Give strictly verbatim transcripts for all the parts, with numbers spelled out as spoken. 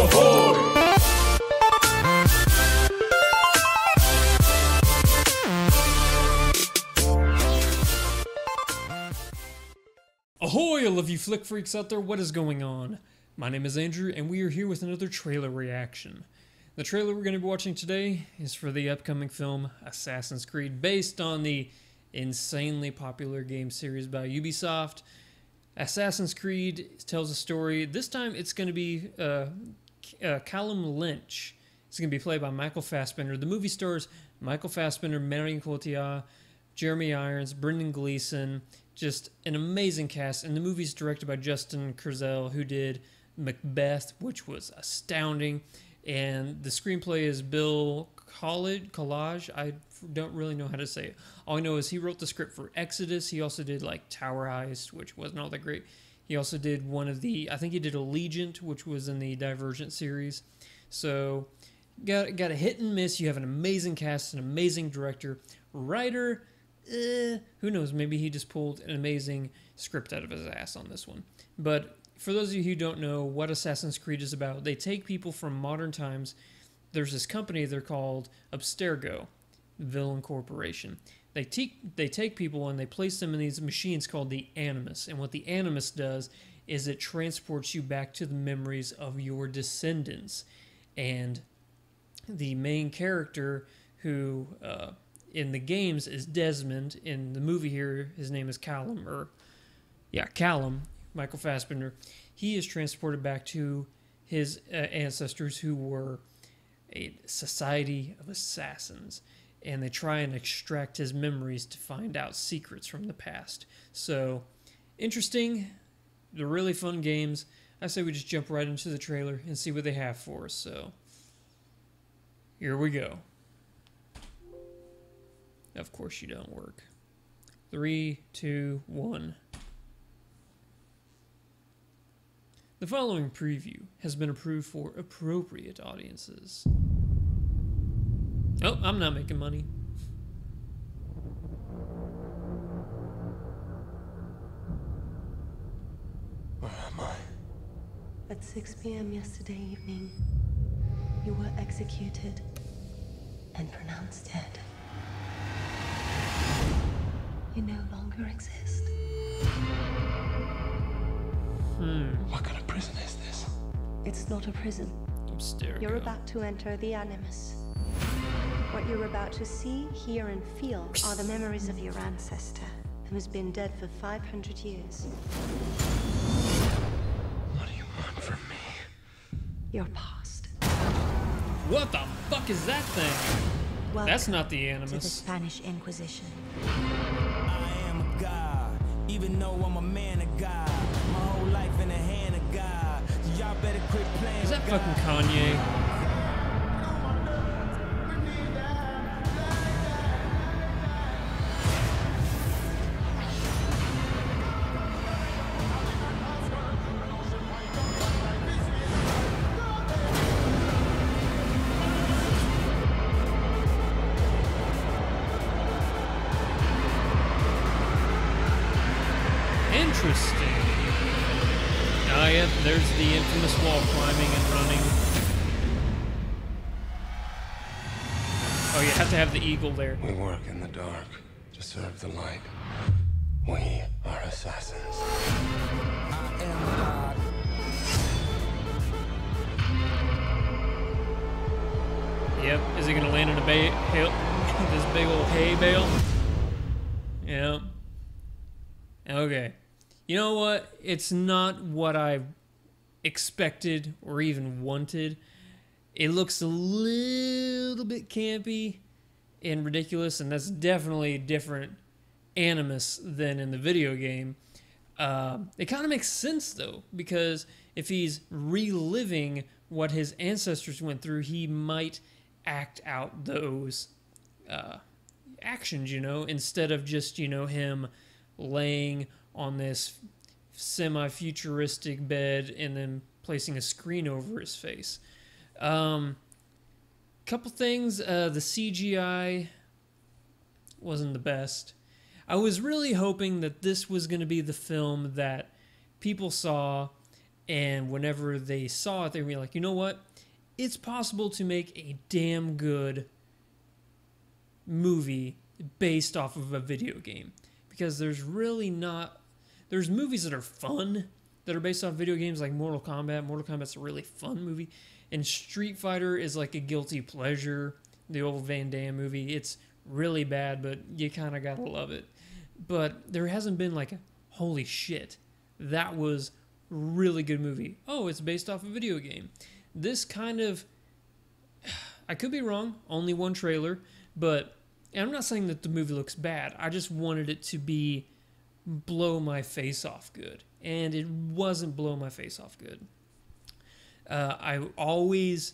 Ahoy, all of you flick freaks out there, what is going on? My name is Andrew, and we are here with another trailer reaction. The trailer we're going to be watching today is for the upcoming film Assassin's Creed, based on the insanely popular game series by Ubisoft. Assassin's Creed tells a story. This time it's going to be uh, uh, Callum Lynch. It's going to be played by Michael Fassbender. The movie stars Michael Fassbender, Marion Cotillard, Jeremy Irons, Brendan Gleeson. Just an amazing cast, and the movie's directed by Justin Kurzel, who did Macbeth, which was astounding, and the screenplay is Bill Collage. Collage. I don't really know how to say it. All I know is he wrote the script for Exodus. He also did like Tower Heist, which wasn't all that great. He also did one of the, I think he did Allegiant, which was in the Divergent series. So got got a hit and miss. You have an amazing cast, an amazing director, writer. Uh, who knows, maybe he just pulled an amazing script out of his ass on this one. But for those of you who don't know what Assassin's Creed is about, they take people from modern times. There's this company, they're called Abstergo, Villain Corporation. They take, they take people and they place them in these machines called the Animus. And what the Animus does is it transports you back to the memories of your descendants. And the main character who... Uh, in the games is Desmond. In the movie here, his name is Callum, or, yeah, Callum, Michael Fassbender. He is transported back to his uh, ancestors who were a society of assassins, and they try and extract his memories to find out secrets from the past. So, interesting. They're really fun games. I say we just jump right into the trailer and see what they have for us. So, here we go. Of course you don't work. Three, two, one. The following preview has been approved for appropriate audiences. Oh, I'm not making money. Where am I? At six p m yesterday evening, you were executed and pronounced dead. You no longer exist. Hmm. What kind of prison is this? It's not a prison. Abstergo. You're about to enter the Animus. What you're about to see, hear, and feel are the memories of your ancestor, who's been dead for five hundred years. What do you want from me? Your past. What the fuck is that thing? Welcome That's not the to the Animus. Spanish Inquisition. I am a god, even though I'm a man of God. My whole life in the hand of God. So y'all better quit playing. Is that with fucking God. Kanye? Interesting. Oh, yeah, there's the infamous wall climbing and running. Oh, you have to have the eagle there. We work in the dark to serve the light. We are assassins. I am God. Yep. Is he gonna land in a ba hail this big old hay bale? Yep. Okay. You know what? It's not what I expected or even wanted. It looks a little bit campy and ridiculous, and that's definitely a different Animus than in the video game. Uh, it kind of makes sense, though, because if he's reliving what his ancestors went through, he might act out those uh, actions, you know, instead of just, you know, him laying on this semi-futuristic bed and then placing a screen over his face. Um, couple things, uh, the C G I wasn't the best. I was really hoping that this was going to be the film that people saw And whenever they saw it, they were like, you know what? It's possible to make a damn good movie based off of a video game. Because there's really not... There's movies that are fun that are based off video games like Mortal Kombat. Mortal Kombat's a really fun movie. And Street Fighter is like a guilty pleasure. The old Van Damme movie. It's really bad, but you kind of gotta love it. But there hasn't been like a, holy shit, that was really good movie. Oh, it's based off a video game. This kind of, I could be wrong, only one trailer, but and I'm not saying that the movie looks bad. I just wanted it to be blow my face off good. And it wasn't blow my face off good. Uh, I always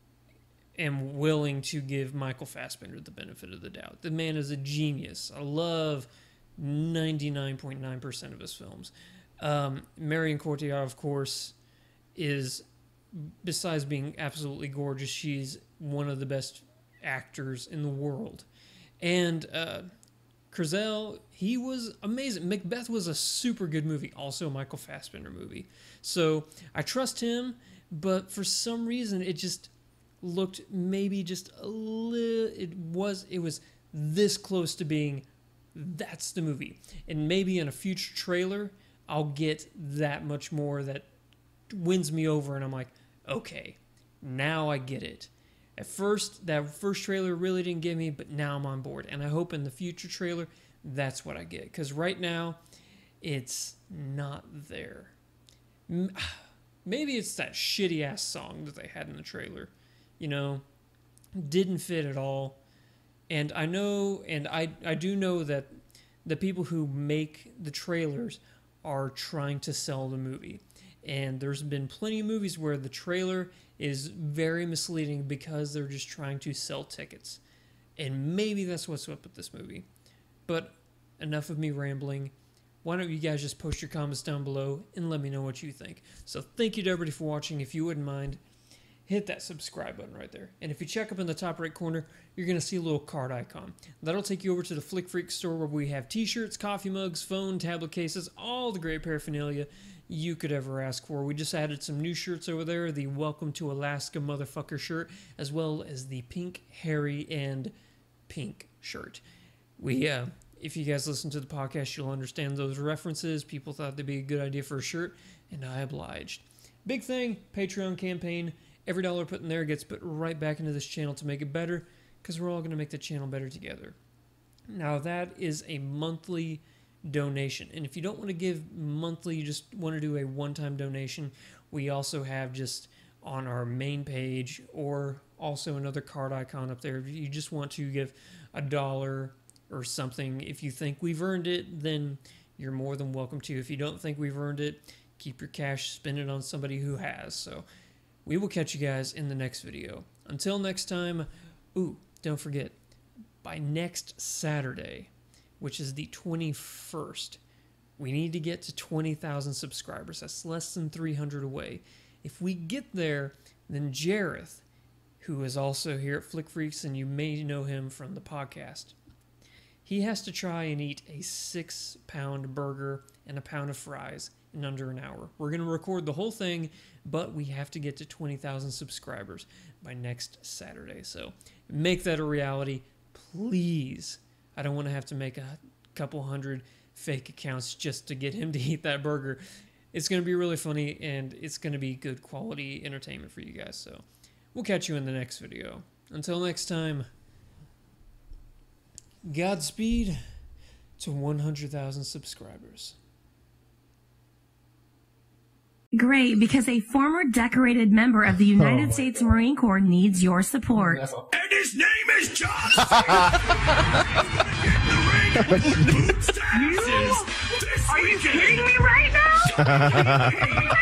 am willing to give Michael Fassbender the benefit of the doubt. The man is a genius. I love ninety-nine point nine percent of his films. Um, Marion Cotillard, of course, is, besides being absolutely gorgeous, she's one of the best actors in the world. And uh, Crizelle, he was amazing. Macbeth was a super good movie, also a Michael Fassbender movie. So I trust him, but for some reason it just looked maybe just a little, it was, it was this close to being, that's the movie. And maybe in a future trailer, I'll get that much more that wins me over and I'm like, okay, now I get it. At first, that first trailer really didn't get me, but now I'm on board. And I hope in the future trailer, that's what I get. Because right now, it's not there. Maybe it's that shitty-ass song that they had in the trailer. You know, didn't fit at all. And I know, and I, I do know that the people who make the trailers are trying to sell the movie. And there's been plenty of movies where the trailer is very misleading because they're just trying to sell tickets. And maybe that's what's up with this movie. But enough of me rambling. Why don't you guys just post your comments down below and let me know what you think. So thank you to everybody for watching. If you wouldn't mind, hit that subscribe button right there. And if you check up in the top right corner, you're going to see a little card icon. That'll take you over to the Flick Freak store where we have t-shirts, coffee mugs, phone, tablet cases, all the great paraphernalia you could ever ask for. We just added some new shirts over there, the Welcome to Alaska motherfucker shirt, as well as the Pink, Harry, and Pink shirt. We, uh, if you guys listen to the podcast, you'll understand those references. People thought they'd be a good idea for a shirt, and I obliged. Big thing, Patreon campaign. Every dollar put in there gets put right back into this channel to make it better, because we're all going to make the channel better together. Now, that is a monthly donation. And if you don't want to give monthly, you just want to do a one-time donation, we also have just on our main page or also another card icon up there. If you just want to give a dollar or something, if you think we've earned it, then you're more than welcome to. If you don't think we've earned it, keep your cash, spend it on somebody who has. So we will catch you guys in the next video. Until next time, ooh, don't forget, by next Saturday, which is the twenty-first, we need to get to twenty thousand subscribers. That's less than three hundred away. If we get there, then Jareth, who is also here at Flick Freaks, and you may know him from the podcast, he has to try and eat a six-pound burger and a pound of fries in under an hour. We're going to record the whole thing, but we have to get to twenty thousand subscribers by next Saturday. So make that a reality, please. I don't want to have to make a couple hundred fake accounts just to get him to eat that burger. It's going to be really funny, and it's going to be good quality entertainment for you guys. So we'll catch you in the next video. Until next time, Godspeed to one hundred thousand subscribers. Great, because a former decorated member of the United oh States God. Marine Corps needs your support. And his name is John C. Are you kidding me right now?